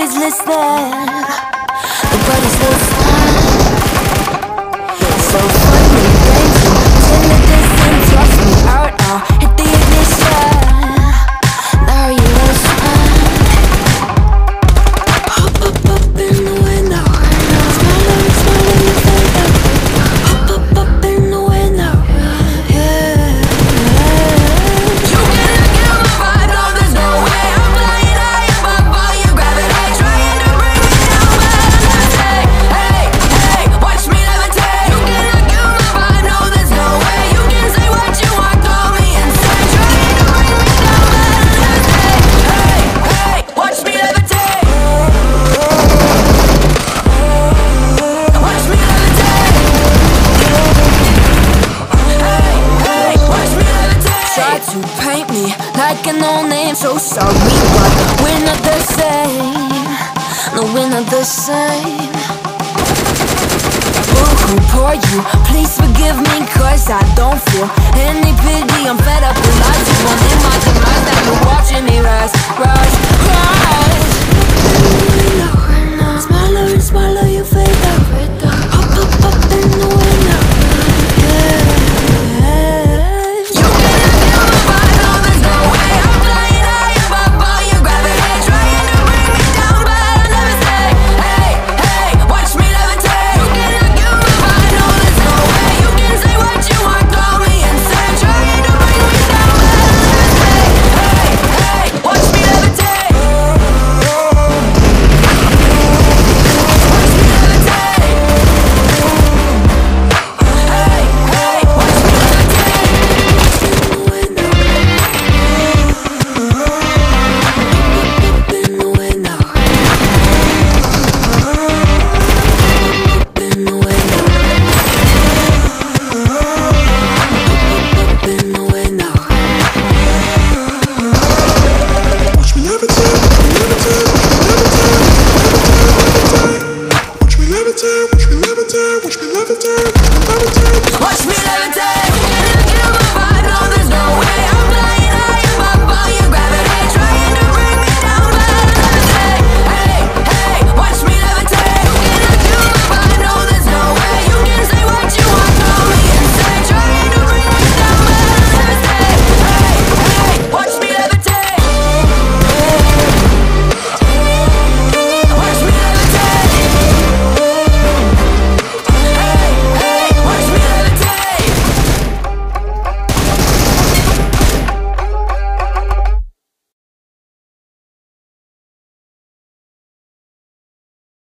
nobody's listening. Nobody's listening. It's so funny, thank you. Till it doesn't toss me out now. Hit the ignition. Now you listen. Hop up in the window. Smiling, smiling your face up. Hop up in the window. Yeah. You cannot kill my vibe, no, there's no way. I'm flying high above all your gravity, trying to bring me down, but I'm levitate. Hey, hey, watch me levitate. You cannot kill my vibe, no, there's no way. You can say what you want, call me insane, trying to bring me down, but I'm levitate. Hey, hey, watch me levitate. Watch me levitate. Hey, hey, watch me levitate. Try to paint me like a no-name, so sorry, but we're not the same. No, we're not the same. Who poor you? Please forgive me, cause I don't feel any pity. I'm fed up with lies, you wanted my demise.